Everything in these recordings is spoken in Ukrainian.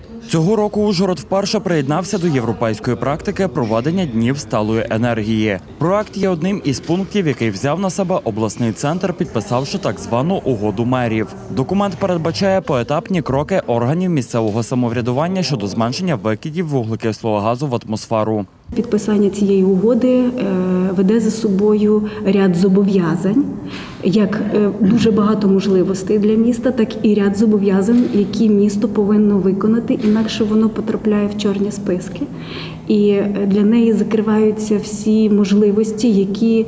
Цього року Ужгород вперше приєднався до європейської практики проведення днів сталої енергії. Проект є одним із пунктів, який взяв на себе обласний центр, підписавши так звану угоду мерів. Документ передбачає поетапні кроки органів місцевого самоврядування щодо зменшення викидів вуглекислого газу в атмосферу. Підписання цієї угоди веде за собою ряд зобов'язань, як дуже багато можливостей для міста, так і ряд зобов'язань, які місто повинно виконати, інакше воно потрапляє в чорні списки. І для неї закриваються всі можливості, які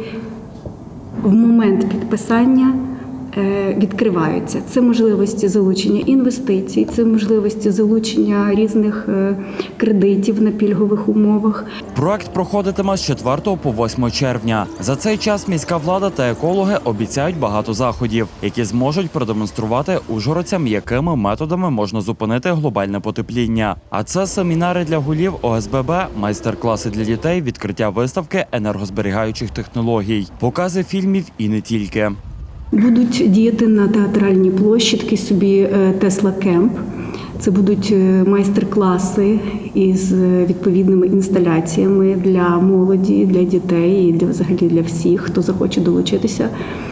в момент підписання відкриваються. Це можливості залучення інвестицій, це можливості залучення різних кредитів на пільгових умовах. Проект проходитиме з 4 по 8 червня. За цей час міська влада та екологи обіцяють багато заходів, які зможуть продемонструвати ужгородцям, якими методами можна зупинити глобальне потепління. А це семінари для голів ОСББ, майстер-класи для дітей, відкриття виставки енергозберігаючих технологій, покази фільмів і не тільки. Будуть діяти на театральній площі такий собі Тесла Кемп. Це будуть майстер-класи із відповідними інсталяціями для молоді, для дітей і взагалі для всіх, хто захоче долучитися.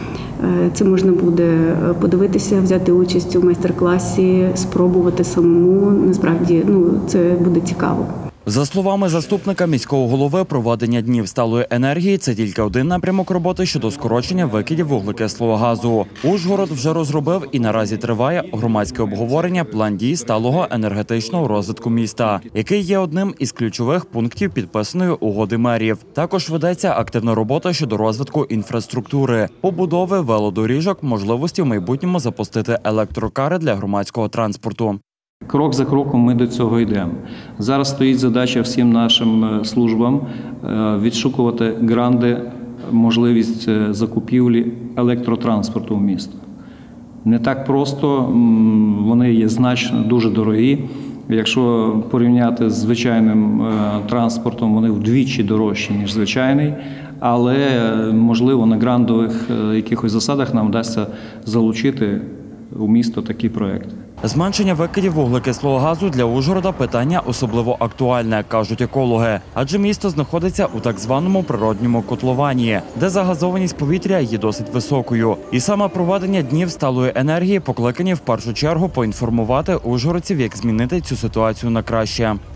Це можна буде подивитися, взяти участь у майстер-класі, спробувати самому. Насправді, це буде цікаво. За словами заступника міського голови, проведення днів сталої енергії – це тільки один напрямок роботи щодо скорочення викидів вуглекислого газу. Ужгород вже розробив і наразі триває громадське обговорення план дій сталого енергетичного розвитку міста, який є одним із ключових пунктів підписаної угоди мерів. Також ведеться активна робота щодо розвитку інфраструктури, побудови велодоріжок, можливості в майбутньому запустити електрокари для громадського транспорту. Крок за кроком ми до цього йдемо. Зараз стоїть задача всім нашим службам відшукувати гранди, можливість закупівлі електротранспорту в місто. Не так просто, вони є значно дуже дорогі. Якщо порівняти з звичайним транспортом, вони вдвічі дорожчі, ніж звичайний, але, можливо, на грандових якихось засадах нам вдасться залучити у місто такі проекти. Зменшення викидів вуглекислого газу для Ужгорода – питання особливо актуальне, кажуть екологи. Адже місто знаходиться у так званому природньому котловані, де загазованість повітря є досить високою. І саме проведення днів сталої енергії покликані в першу чергу поінформувати ужгородців, як змінити цю ситуацію на краще.